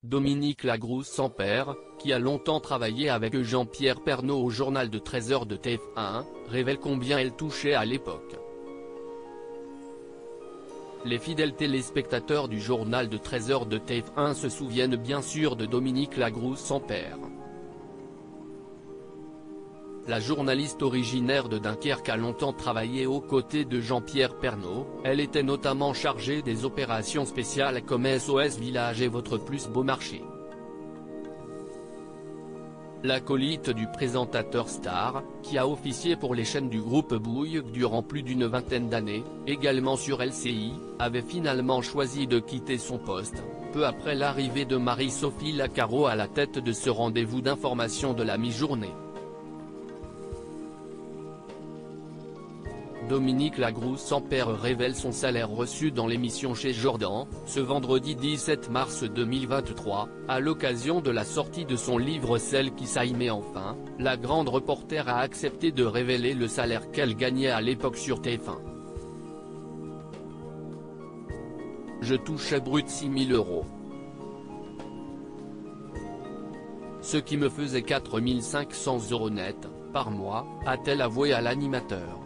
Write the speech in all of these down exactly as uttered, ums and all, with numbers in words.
Dominique Lagrousse sans père, qui a longtemps travaillé avec Jean-Pierre Pernaut au journal de treize heures de T F un, révèle combien elle touchait à l'époque. Les fidèles téléspectateurs du journal de treize heures de T F un se souviennent bien sûr de Dominique Lagrousse sans père. La journaliste originaire de Dunkerque a longtemps travaillé aux côtés de Jean-Pierre Pernaut, elle était notamment chargée des opérations spéciales comme S O S Village et Votre plus beau marché. L'acolyte du présentateur star, qui a officié pour les chaînes du groupe Bouygues durant plus d'une vingtaine d'années, également sur L C I, avait finalement choisi de quitter son poste, peu après l'arrivée de Marie-Sophie Lacaro à la tête de ce rendez-vous d'information de la mi-journée. Dominique Lagrousse sans père révèle son salaire reçu dans l'émission Chez Jordan, ce vendredi dix-sept mars deux mille vingt-trois, à l'occasion de la sortie de son livre Celle qui s'aimait enfin, la grande reporter a accepté de révéler le salaire qu'elle gagnait à l'époque sur T F un. Je touchais brut six mille euros. Ce qui me faisait quatre mille cinq cents euros net, par mois, a-t-elle avoué à l'animateur.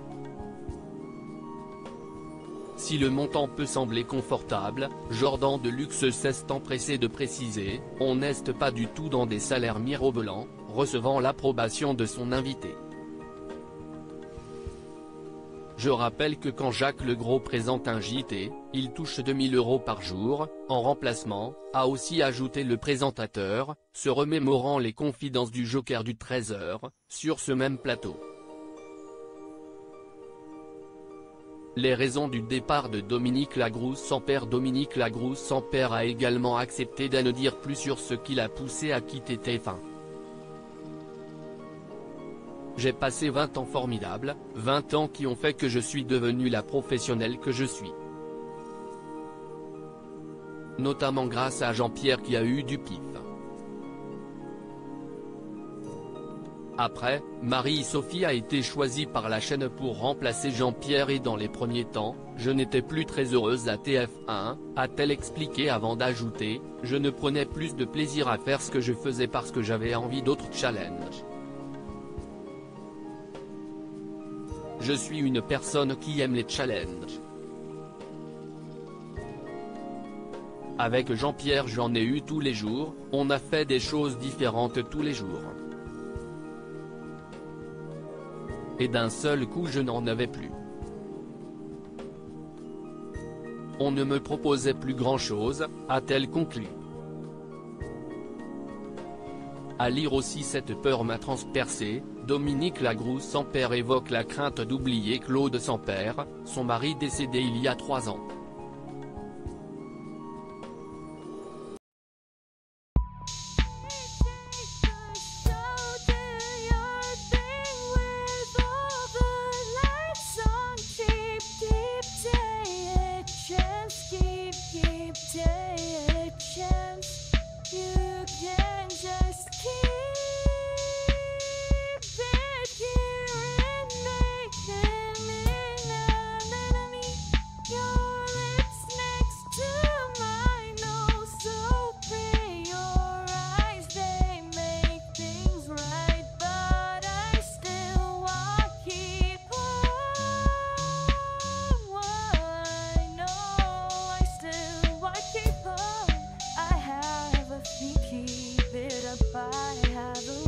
Si le montant peut sembler confortable, Jordan de Luxe s'est empressé de préciser, on n'est pas du tout dans des salaires mirobolants, recevant l'approbation de son invité. Je rappelle que quand Jacques Legros présente un J T, il touche deux mille euros par jour, en remplacement, a aussi ajouté le présentateur, se remémorant les confidences du Joker du treize heures, sur ce même plateau. Les raisons du départ de Dominique Lagrousse sans père. Dominique Lagrousse sans père a également accepté d'en dire plus sur ce qui l'a poussé à quitter T F un. J'ai passé vingt ans formidables, vingt ans qui ont fait que je suis devenue la professionnelle que je suis. Notamment grâce à Jean-Pierre qui a eu du pif. Après, Marie-Sophie a été choisie par la chaîne pour remplacer Jean-Pierre et dans les premiers temps, je n'étais plus très heureuse à T F un, a-t-elle expliqué avant d'ajouter, je ne prenais plus de plaisir à faire ce que je faisais parce que j'avais envie d'autres challenges. Je suis une personne qui aime les challenges. Avec Jean-Pierre j'en ai eu tous les jours, on a fait des choses différentes tous les jours. Et d'un seul coup je n'en avais plus. On ne me proposait plus grand-chose, a-t-elle conclu. À lire aussi cette peur m'a transpercé, Dominique Lagrousse sans père évoque la crainte d'oublier Claude sans père, son mari décédé il y a trois ans. Keep it up, I have a